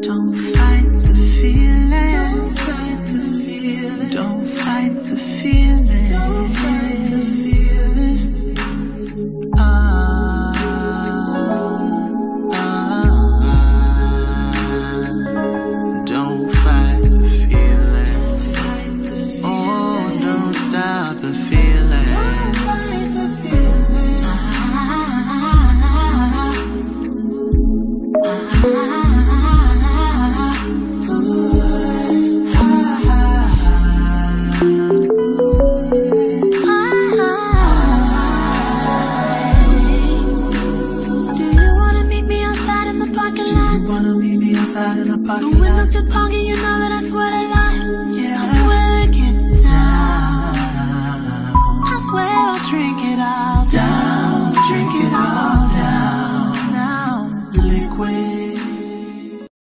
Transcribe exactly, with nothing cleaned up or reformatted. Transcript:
Don't fight the feeling. Don't fight the feeling. Don't fight the feeling. Don't fight the feeling. Ah, ah, ah. Don't fight the feeling. Oh, don't stop the feeling. Don't fight the feeling. Ah, ah, ah. In the, the windows get foggy, you know that I swear a lot. Yeah. I swear it gets down. I swear I'll drink it all.